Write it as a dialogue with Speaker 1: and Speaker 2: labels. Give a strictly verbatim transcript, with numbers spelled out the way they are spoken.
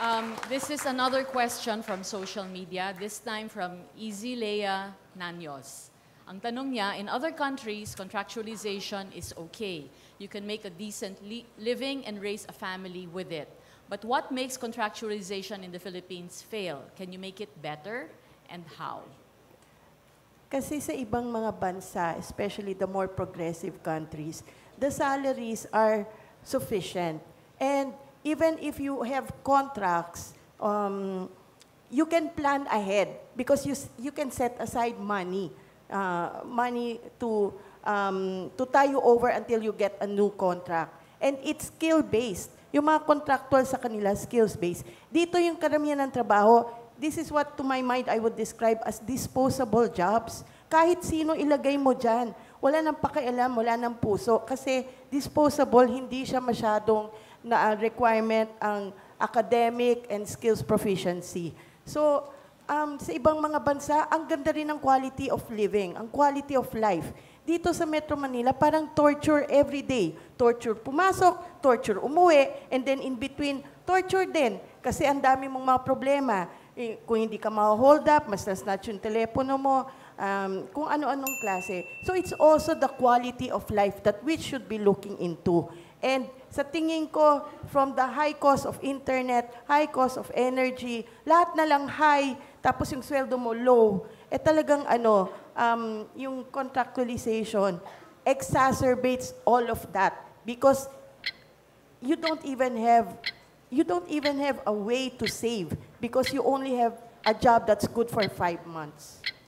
Speaker 1: Um, this is another question from social media, this time from Easy Leia Nanyos. Ang tanong niya, in other countries, contractualization is okay. You can make a decent li living and raise a family with it. But what makes contractualization in the Philippines fail? Can you make it better, and how?
Speaker 2: Kasi sa ibang mga bansa, especially the more progressive countries, the salaries are sufficient. And even if you have contracts, um, you can plan ahead because you, you can set aside money, uh, money to, um, to tie you over until you get a new contract. And it's skill-based. Yung mga contractual sa kanila, skills-based. Dito yung karamihan ng trabaho, this is what to my mind I would describe as disposable jobs. Kahit sino ilagay mo dyan, wala nang pakialam, wala nang puso. Kasi disposable, hindi siya masyadong na requirement ang academic and skills proficiency. So, um, sa ibang mga bansa, ang ganda rin ng quality of living, ang quality of life. Dito sa Metro Manila, parang torture every day. Torture pumasok, torture umuwi, and then in between, torture din. Kasi ang dami mong mga problema. Eh, kung hindi ka ma-hold up, mas na-snatch yung telepono mo, um, kung ano-anong klase. So it's also the quality of life that we should be looking into. And sa tingin ko, from the high cost of internet, high cost of energy, lahat na lang high, tapos yung sweldo mo low, eh talagang ano, um, yung contractualization exacerbates all of that because you don't even have you don't even have a way to save because you only have a job that's good for five months.